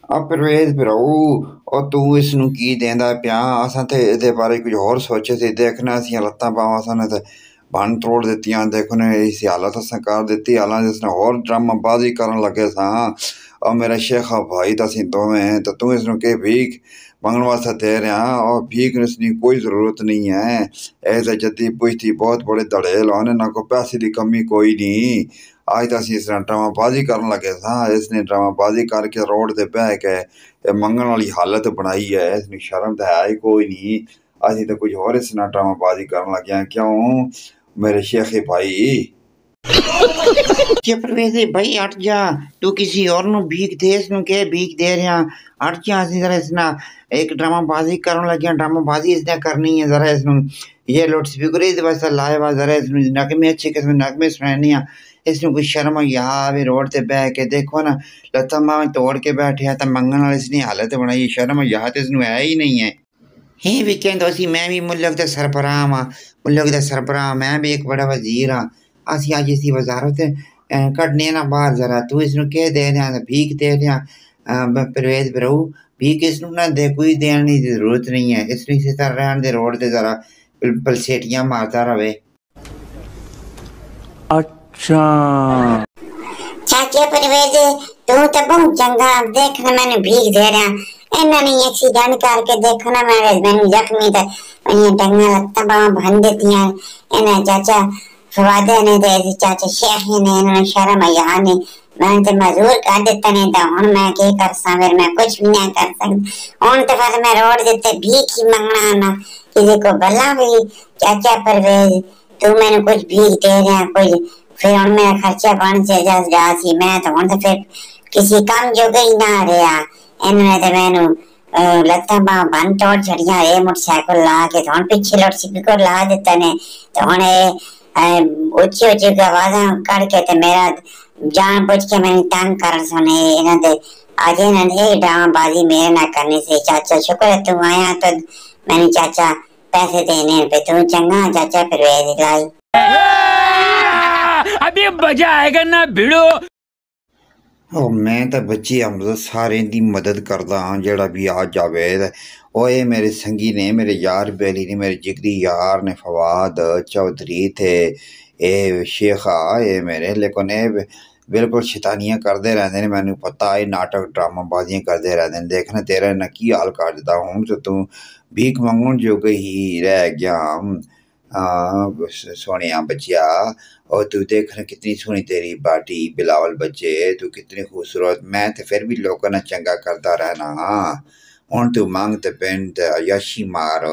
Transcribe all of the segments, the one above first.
परवेज भराऊ और तू इसनू की देंदा पिया असां ते इहदे बारे कुछ होर सोचे सी देखना असियां लत्तां बावां असां ते भन तोड़ दित्तियां देखो ने इस हालत असां कर दित्ती हालांकि इसने होर ड्रामाबाजी करन लगे सां और मेरा शेखा भाई तो असीं दोवें तो तू इसनू के भीख मंगण वास्ते दे रहा और भीख इसकी कोई ज़रूरत नहीं है ऐसे जद्दी पुछती बहुत बड़े दड़ेल होने ना को पैसे की कमी कोई नहीं आज तो असीं इस तरह ड्रामाबाजी करन लगे सां इसने ड्रामाबाजी करके रोड ते बह के मंगण वाली हालत बनाई है इसनी शर्म तो है ही कोई नहीं असीं तो कुछ होर इस तरह ड्रामाबाजी करन लगे हैं क्यों मेरे शेखे भाई परवेज भाई हट जा तू किसी और नु भीख दे इसनु के भीख दे रहा हट जा असीं जरा इसना एक ड्रामाबाजी करन लगे ड्रामाबाजी इसने करनी है जरा इसनु ये लाउड स्पीकर इस वास्ते लाए वा जरा इसनु नगमे अच्छे किस्म नगमे सुनाने आ इसनु कोई शर्म यहाँ भी रोड ते बह के देखो ना लत्ता मां तोड़ के बैठे तो मंगन वाले इसने हालत बनाई शर्म यहाँ तो इसनु है ही नहीं है हे वीकेंड असी मैं भी मुल्क का सरबराह हाँ मुल्क का सरबराह मैं भी एक बड़ा वजीर हाँ असी अज इसी वजारत कढ़ने ना बाहर जरा तू इसनु के दे रहा भीख दे रहा परवेज भराऊ भीख इसनु ना दे कोई देने की जरूरत नहीं है इसनु इसी तरह रहने दे रोड ते जरा पलसेटियां मारता रहे अच्छा चाचा परवेज तू तो बहुत चंगा देखना मैंने भीख दे रहा इन्ना नहीं एक्सीडेंट करके देखना मैंने जख्मी तो टंगा लत्ता बावां भन देतियां इन्हें चाचा फवादे ने ते चाचा शेख ने इन्होंने शर्म यहाँ ने मैंने तो मजबूर कर दिता नहीं तो हुण मैं के कर सा फिर मैं कुछ भी नहीं कर सकती हुण तो फिर मैं रोड देते भीख ही मंगना ना किसी को भला भी चाचा परवेज तू मैंने कुछ भीख दे रहा कुछ फिर हुण मेरा खर्चा बन से जा सी मैं तो हुण तो फिर किसी काम जो गई ना रहा इन्होंने तो मैनू लत्तां बां बन तोड़ छड़ियां ये मोटरसाइकिल ला के तो हुण पीछे लाउड स्पीकर ला दिता ने तो हुण ऊंची ऊंची आवाज़ां कढ़ के ते मेरा जान बुझ के मैंने तंग कर सुने इन्हां दे आज इन्हां दे ड्रामाबाजी मेरे ना करने से चाचा शुक्र है तू आया तो मैंने चाचा पैसे देने पे तू चंगा चाचा परवेज इलाही अभी मजा आएगा ना भिड़ो ओ मैं तो बच्चे हमजा सारे दी मदद करदा हाँ जेड़ा भी आ जावे ओ ये मेरे संगी ने मेरे यार बेली ने मेरे जिगरी यार ने फवाद चौधरी थे ए शेखा ये मेरे लेकिन ये बिल्कुल शैतानियां करते रहते हैं मैनू पता है नाटक ड्रामाबाजियां करते रहते हैं देखना तेरा ना की हाल कर दिता हूँ तो तू भीख मंगण जो ही रह गया सोने बच्चिया और तू देखना कितनी सोहनी तेरी बाटी बिलावल बच्चे तू कितनी खूबसूरत मैं तो फिर भी लोगों ने चंगा करता रहना हाँ हुण तू मांग ते पेंट यशी मार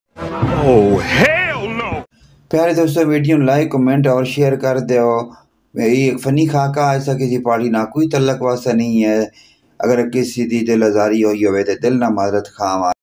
प्यारे दोस्तों वीडियो लाइक कमेंट और शेयर कर दो ये एक फनी खाका ऐसा किसी पार्टी ना कोई तल्लक वास्ता नहीं है अगर किसी दी दिल आजारी हुई हो तो दिल ना माजरत खावा